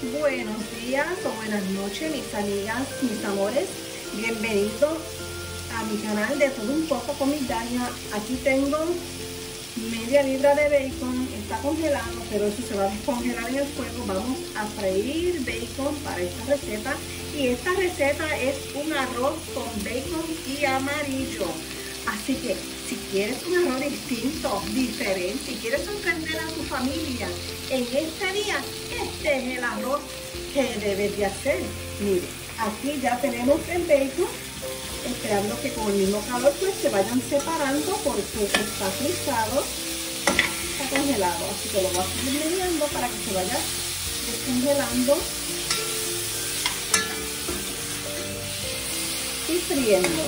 Buenos días o buenas noches, mis amigas, mis amores. Bienvenidos a mi canal de Todo Un Poco con Miss Dalia. Aquí tengo media libra de bacon. Está congelado, pero eso se va a descongelar en el fuego. Vamos a freír bacon para esta receta. Y esta receta es un arroz con bacon y amarillo. Así que si quieres un arroz distinto, diferente, si quieres sorprender a tu familia en este día, este es el arroz que debes de hacer. Mire, aquí ya tenemos el bacon, esperando que con el mismo calor pues se vayan separando porque está frisado, está congelado. Así que lo voy a seguir mediando para que se vaya descongelando y friendo.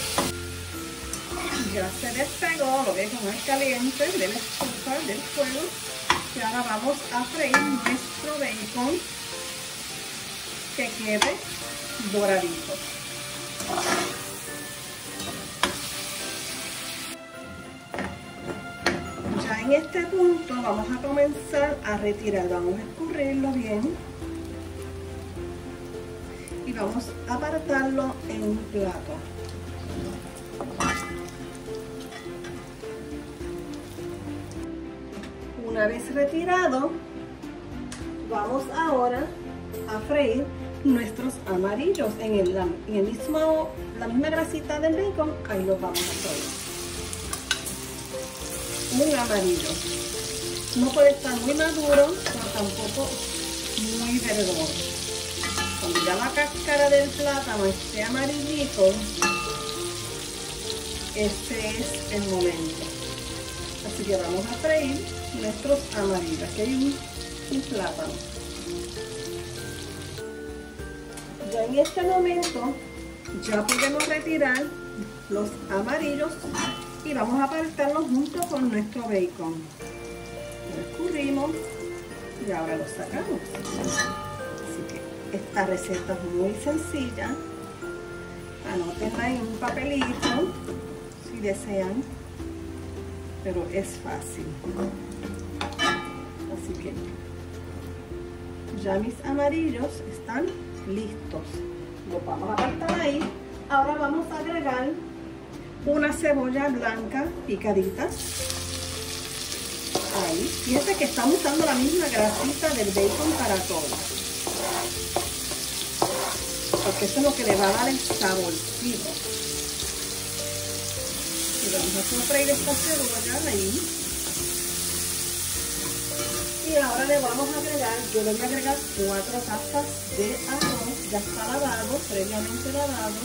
Ya se despegó, lo veo como es caliente de la estufa, del fuego. Y ahora vamos a freír nuestro bacon que quede doradito. Ya en este punto vamos a comenzar a retirar, vamos a escurrirlo bien y vamos a apartarlo en un plato. Una vez retirado, vamos ahora a freír nuestros amarillos en la misma grasita del bacon. Ahí los vamos a freír. Un amarillo. No puede estar muy maduro, pero tampoco muy verdoso. Cuando ya la cáscara del plátano esté amarillito, ese es el momento. Así que vamos a freír nuestros amarillos. Aquí hay un plátano. Ya en este momento ya podemos retirar los amarillos y vamos a apartarlos junto con nuestro bacon. Lo escurrimos y ahora lo sacamos. Así que esta receta es muy sencilla. Anótenla en un papelito si desean, pero es fácil. Así que ya mis amarillos están listos. Los vamos a apartar ahí. Ahora vamos a agregar una cebolla blanca picadita. Ahí. Fíjense que estamos usando la misma grasita del bacon para todo, porque eso es lo que le va a dar el saborcito. Y vamos a sofreír esta cebolla ahí. Y ahora le vamos a agregar, yo le voy a agregar 4 tazas de arroz. Ya está lavado, previamente lavado.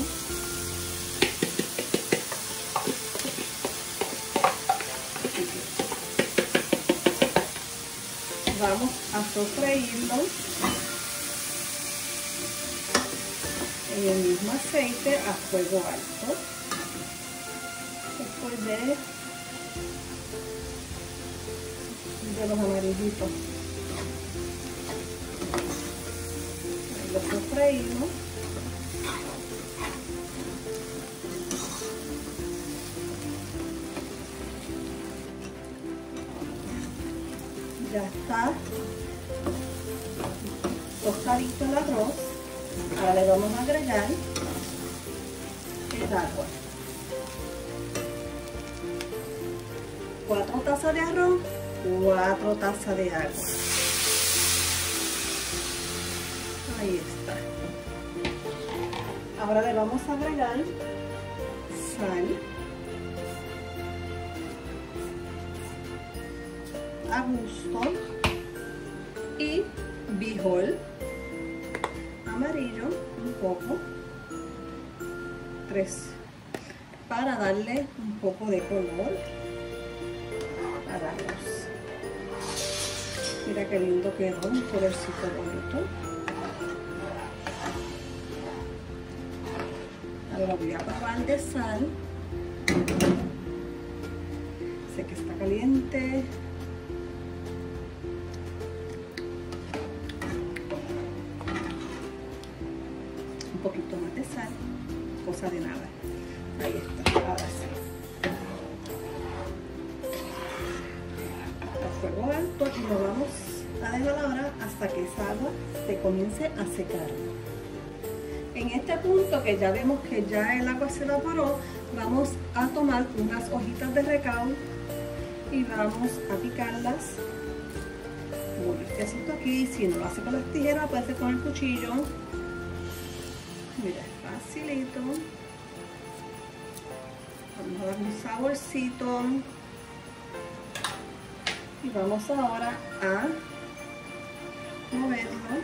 Vamos a sofreírlo en el mismo aceite a fuego alto. Después de los amarillitos, ahí lo sofreímos. Ya está tostadito el arroz. Ahora le vamos a agregar el agua. 4 tazas de arroz, 4 tazas de agua. Ahí está. Ahora le vamos a agregar sal, a gusto, y bijol amarillo, un poco, 3, para darle un poco de color al arroz. Mira qué lindo quedó, un colorcito bonito. Ahora lo voy a probar de sal. Sé que está caliente. Un poquito más de sal, cosa de nada. Ahí está, ahora sí. A fuego alto y lo vamos a dejar ahora hasta que esa agua se comience a secar. En este punto que ya vemos que ya el agua se evaporó, vamos a tomar unas hojitas de recao y vamos a picarlas como este asunto aquí. Si no lo hace con las tijeras, puede ser con el cuchillo. Mira, es facilito. Vamos a dar un saborcito y vamos ahora a moverlo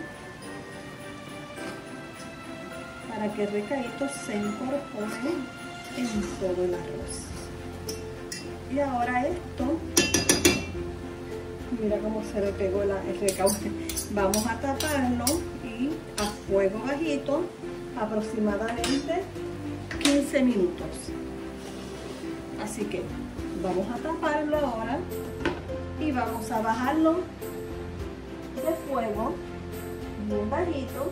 para que el recaíto se incorpore en todo el arroz. Y ahora esto, mira cómo se le pegó el recaudo. Vamos a taparlo y a fuego bajito aproximadamente 15 minutos. Así que vamos a taparlo ahora y vamos a bajarlo de fuego bien bajito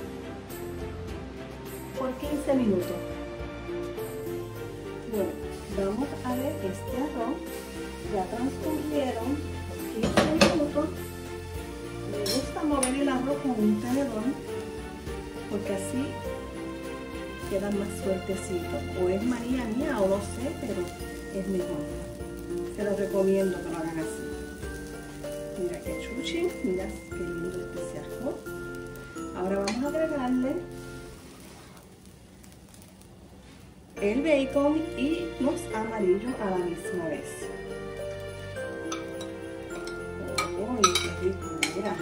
por 15 minutos. Bueno, vamos a ver este arroz. Ya transcurrieron 15 minutos. Me gusta mover el arroz con un tenedor porque así queda más sueltecito. O es manía mía o no sé, pero es mejor. Se lo recomiendo que lo hagan así. Mira qué chuchi, mira qué lindo este arroz. Ahora vamos a agregarle el bacon y los amarillos a la misma vez. ¡Oh, qué ricura!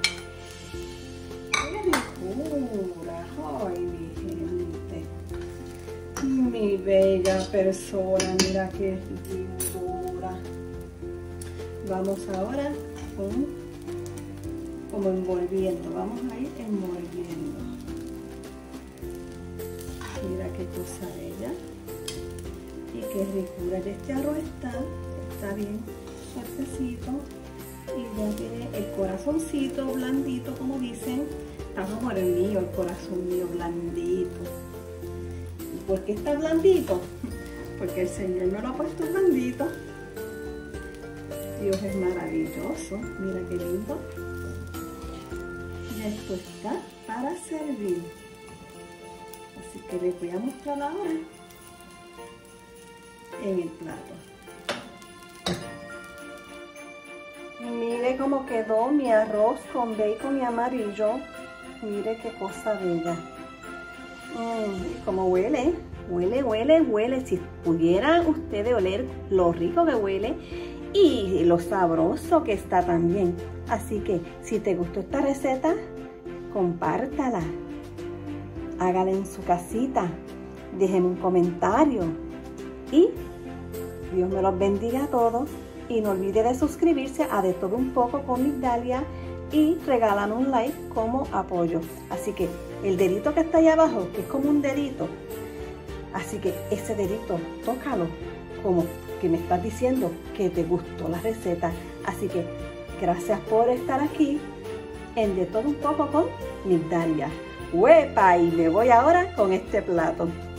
¡Qué ricura! ¡Ay, mi gente! Mi bella persona, mira qué ricura. Vamos ahora como envolviendo, vamos a ir envolviendo. Mira qué cosa bella y qué ricura. Ya este arroz está bien suertecito y ya tiene el corazoncito blandito, como dicen. Está como el mío, el corazón mío blandito. ¿Y por qué está blandito? Porque el Señor me lo ha puesto blandito. Dios es maravilloso. Mira qué lindo. Ya esto está para servir. Así que les voy a mostrar ahora en el plato. Mire cómo quedó mi arroz con bacon y amarillo. Mire qué cosa bella. Como huele, huele. Si pudieran ustedes oler lo rico que huele y lo sabroso que está también. Así que si te gustó esta receta, compártala. Hágala en su casita, déjenme un comentario y Dios me los bendiga a todos y no olvide de suscribirse a De Todo Un Poco con Migdalia y regalan un like como apoyo. Así que el dedito que está ahí abajo, que es como un dedito, así que ese dedito, tócalo como que me estás diciendo que te gustó la receta. Así que gracias por estar aquí en De Todo Un Poco con Migdalia. ¡Huepa! Y me voy ahora con este plato.